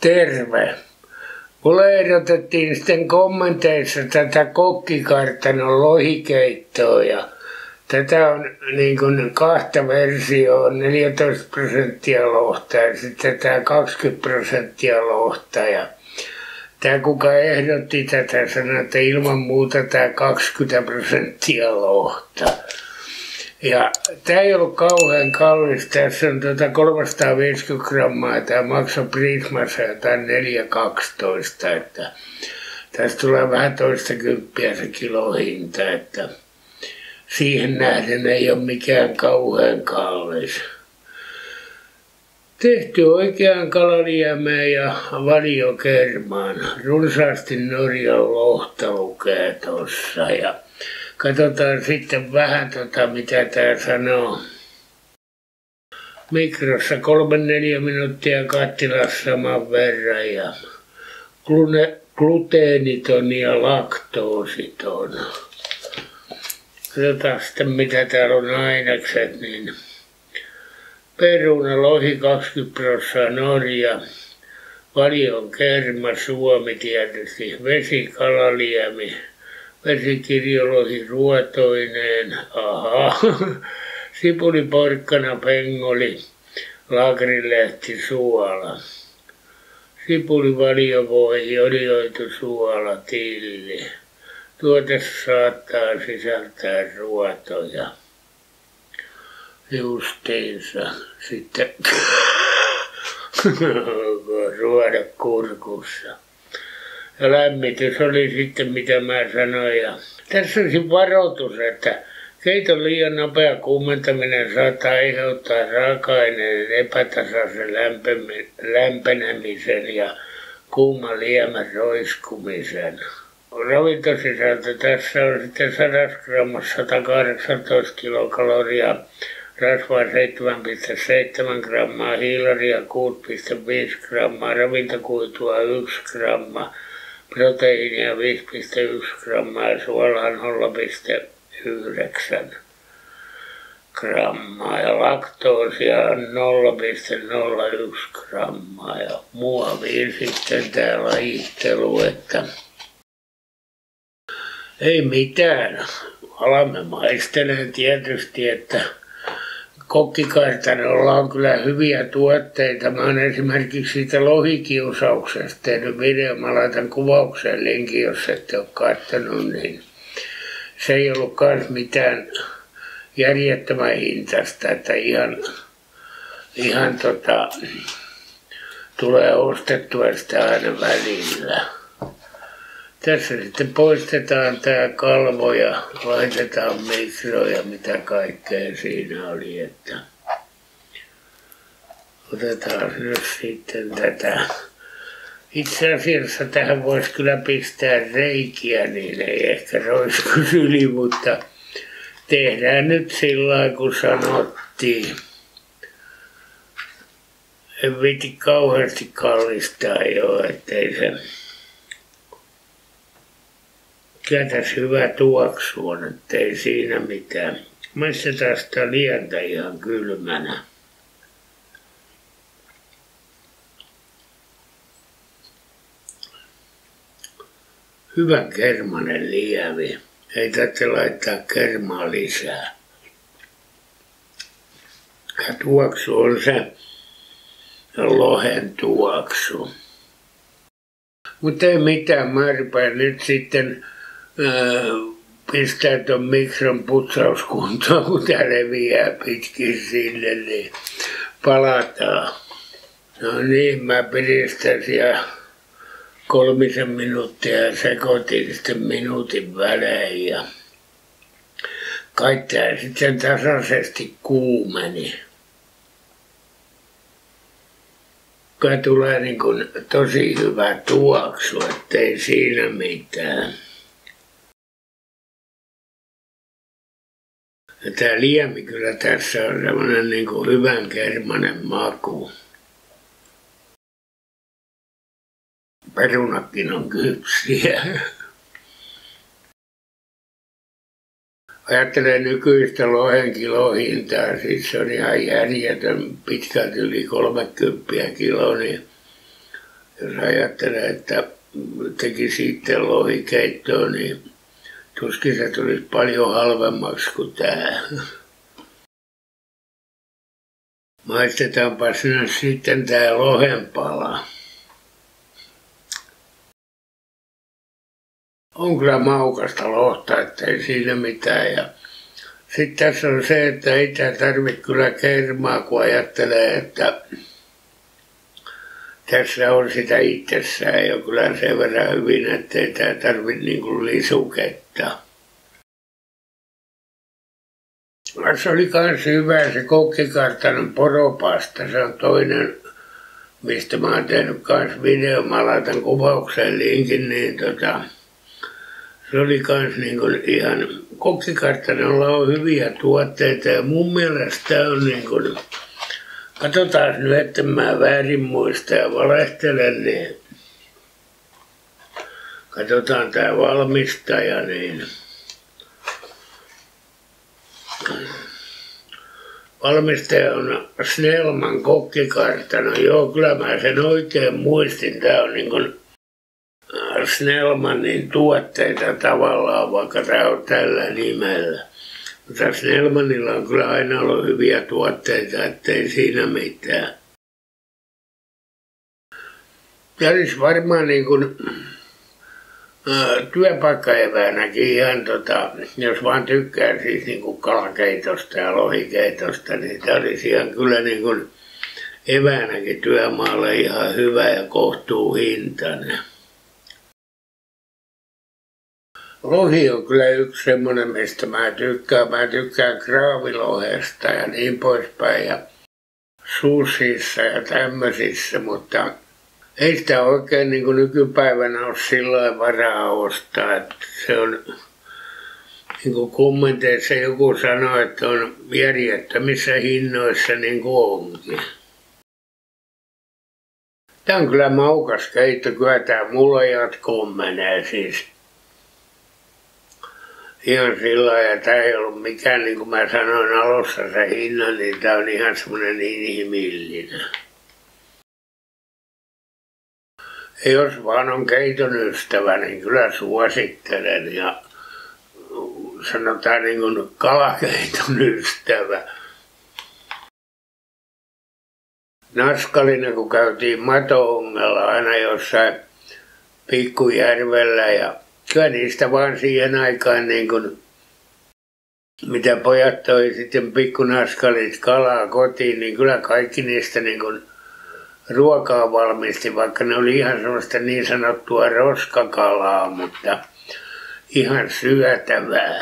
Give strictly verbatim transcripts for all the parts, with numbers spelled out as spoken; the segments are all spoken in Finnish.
Terve. Mulle ehdotettiin sitten kommenteissa tätä kokkikartanon lohikeittoa ja tätä on niin kuin kahta versioa, neljätoista prosenttia lohta ja sitten tämä kaksikymmentä prosenttia lohta. Ja tämä kuka ehdotti tätä sanoi, että ilman muuta tämä kaksikymmentä prosenttia lohta. Ja tämä ei ollut kauhean kallis, tässä on tuota kolmesataaviisikymmentä grammaa ja tämä maksoi Prismassa jotain neljä kaksitoista, että tästä tulee vähän toista kymppiä se kilohinta, että siihen nähden ei ole mikään kauhean kallis. Tehty oikean kalaliemeen ja valiokermaan. Runsaasti Norjan lohta lukee tuossa ja katsotaan sitten vähän tota, mitä tää sanoo. Mikrossa kolme neljä minuuttia kattilassa saman verran ja gluteeniton ja laktoositon. Katsotaan sitten mitä täällä on ainekset, niin peruna, lohi kaksikymmentä prosenttia, Norja, valion kerma, Suomi tietysti, vesi, kalaliemi, vesikirjolohi ruotoineen, aha, sipuli, porkkana, pengoli, lagrilehti, suola, sipuli, valiovoihi, olioitu suola, tilli. Tuote saattaa sisältää ruotoja. Justiinsa sitten ruoda kurkussa. Ja lämmitys oli sitten mitä mä sanoin. Ja tässä on varoitus, että keiton liian nopea kuumentaminen saattaa aiheuttaa raaka-aineen epätasaisen lämpenemisen ja kuuman liemen roiskumisen. Ravintosisältö tässä on sitten sata grammassa sata kahdeksantoista kilokaloria, rasvaa seitsemän pilkku seitsemän grammaa, hiilaria kuusi pilkku viisi grammaa, ravintokuitua yksi gramma, proteiinia viisi pilkku yksi grammaa ja suolaa nolla pilkku yhdeksän grammaa ja laktoosia on nolla pilkku nolla yksi grammaa ja muoviin sitten tää lajittelu, että ei mitään. Alamme maistelemaan tietysti, että kokkikartanolla on kyllä hyviä tuotteita. Mä oon esimerkiksi siitä lohikiusauksesta tehnyt videon. Mä laitan kuvaukseen linkin, jos ette ole katsonut, niin se ei ollut kans mitään järjettömän hintaista, että ihan, ihan tota, tulee ostettua sitä aina välillä. Tässä sitten poistetaan tää kalvo ja laitetaan mikro ja mitä kaikkea siinä oli, että otetaan nyt sitten tätä. Itse asiassa tähän voisi kyllä pistää reikiä, niin ei ehkä roiskuisi yli, mutta tehdään nyt sillä lailla, kun sanottiin. En viiti kauheasti kallistaa jo, ettei se kyllä tässä hyvä tuoksu on, ettei siinä mitään. Maistetaan sitä lientä ihan kylmänä. Hyvän kermanen lievi. Ei tarvitse laittaa kermaa lisää. Ja tuoksu on se lohen tuoksu. Mutta ei mitään, mä rupean nyt sitten pistää ton mikron putsauskuntoon, kun tää leviää pitkin sinne, niin palataan. No niin, mä piristäsin ja kolmisen minuuttia ja sekoitin sitten minuutin välein ja kai tää sitten tasaisesti kuumeni. Kai tulee niin kuin tosi hyvä tuoksu, ettei siinä mitään. Ja tää liemi kyllä tässä on semmonen niinku hyvän kermanen maku. Perunakin on kypsiä. Ajattelen nykyistä lohen kilohintaa, siis se on ihan järjetön pitkälti yli kolmekymmentä kilo, niin jos ajattelee, että tekisi itse lohikeittoa, niin tuskin se tulisi paljon halvemmaksi kuin tää. Maistetaanpas nyt sitten tää lohenpala. On kyllä maukasta lohta, ettei siinä mitään. Ja sitten tässä on se, että ei tää tarvitse kyllä kermaa, kun ajattelee, että tässä on sitä itsessään jo kyllä sen verran hyvin, ettei tää tarvitse niinku lisuketta. Se oli kans hyvä se kokkikartanon poropasta, se on toinen, mistä mä oon tehnyt kans video, mä laitan kuvaukseen linkin, niin tota, se oli kans niinku ihan, kokkikartanolla on hyviä tuotteita ja mun mielestä on niinku, katsotaan nyt, että mä väärin muista ja valehtelen, niin katsotaan tää valmistaja, niin valmistaja on Snellman kokkikartano. Joo, kyllä mä sen oikein muistin. Tää on niin kuin Snellmanin tuotteita tavallaan, vaikka tää on tällä nimellä. Mutta Snellmanilla on kyllä aina ollut hyviä tuotteita, ettei siinä mitään. Tämä olisi varmaan niin kuin työpaikkaeväänäkin ihan, tota, jos vaan tykkää siis niin kuin kalakeitosta ja lohikeitosta, niin tämä olisi ihan kyllä niin kuin eväänäkin työmaalle ihan hyvä ja kohtuuhintainen. Lohi on kyllä yksi semmoinen, mistä mä tykkään. Mä tykkään kraavilohesta ja niin poispäin ja sushissa ja tämmöisissä, mutta ei sitä oikein niin kuin nykypäivänä ole sillä varaa ostaa, että se on, niin kuin kommenteissa joku sanoi, että on järjettömissä hinnoissa niin kuin onkin. Tämä on kyllä maukas keitto, kyllä tämä mulla jatkoon menee siis. Ihan sillä lailla, ja tämä ei ollut mikään, niin kuin mä sanoin alussa se hinta, niin tämä on ihan semmoinen inhimillinen. Ja jos vaan on keiton ystävä, niin kyllä suosittelen ja sanotaan niin kuin kalakeiton ystävä. Naskalina, kun käytiin Mato-ongella aina jossain pikkujärvellä ja kyllä niistä vaan siihen aikaan niin kuin, mitä pojat toi sitten pikkunaskalit kalaa kotiin, niin kyllä kaikki niistä niin kuin ruokaa valmisti, vaikka ne oli ihan sellaista niin sanottua roskakalaa, mutta ihan syötävää.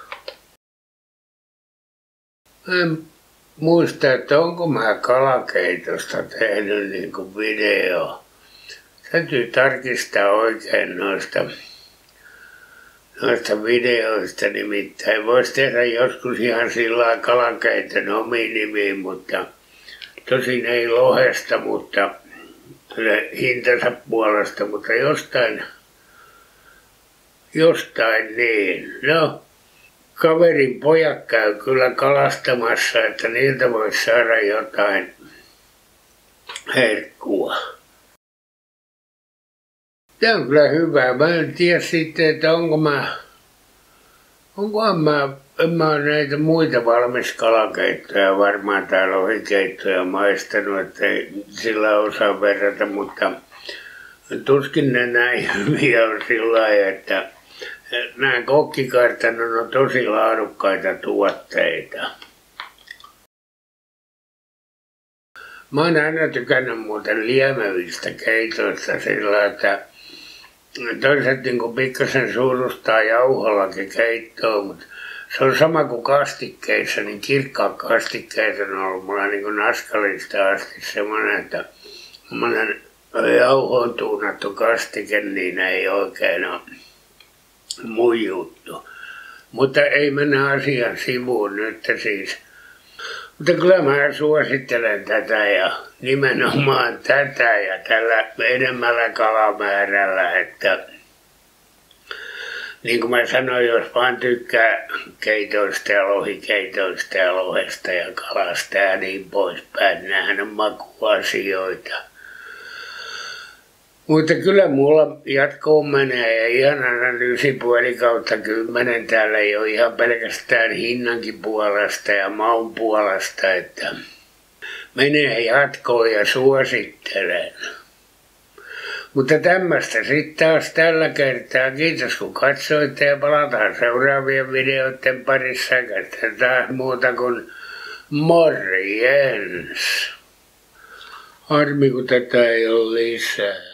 Mä en muista, että onko mä kalakeitosta tehnyt niin kuin video. Täytyy tarkistaa oikein noista, noista videoista, nimittäin voisi tehdä joskus ihan sillä kalakeiton omiin nimiin, mutta tosin ei lohesta, mutta hintansa puolesta, mutta jostain, jostain niin. No, kaverin pojat käy kyllä kalastamassa, että niiltä voisi saada jotain herkkua. Tämä on kyllä hyvä. Mä en tiedä sitten, että onko mä, onkohan mä, en mä ole näitä muita valmiskalakeittoja varmaan tai lohikeittoja maistanut, ettei sillä osaa verrata, mutta tuskin ne näin hyviä on sillä lailla, että nämä kokkikartanon on tosi laadukkaita tuotteita. Mä oon aina tykännyt muuten liemevistä keitoista sillä, että toiset niin pikkasen suurustaa jauhollakin keittoa, mutta se on sama kuin kastikkeissa, niin kirkkaat kastikkeet on ollut mulla niin naskalista asti semmoinen, että semmoinen jauhoon tuunattu kastike, niin ei oikein ole mun juttu. Mutta ei mennä asian sivuun nyt siis. Mutta kyllä mä suosittelen tätä ja nimenomaan tätä ja tällä enemmällä kalamäärällä, että niin kuin mä sanoin, jos vaan tykkää keitoista ja lohikeitoista ja lohesta ja kalasta ja niin poispäin, nämähän on makuasioita. Mutta kyllä mulla jatkoon menee ja ihan analyysi puoli kautta kymmenen täällä ei ole ihan pelkästään hinnankin puolesta ja maun puolesta, että menee jatkoon ja suosittelen. Mutta tämmöistä sitten taas tällä kertaa. Kiitos kun katsoitte ja palataan seuraavien videoiden parissa. Käteen taas muuta kuin morjens. Harmi kun tätä ei ole lisää.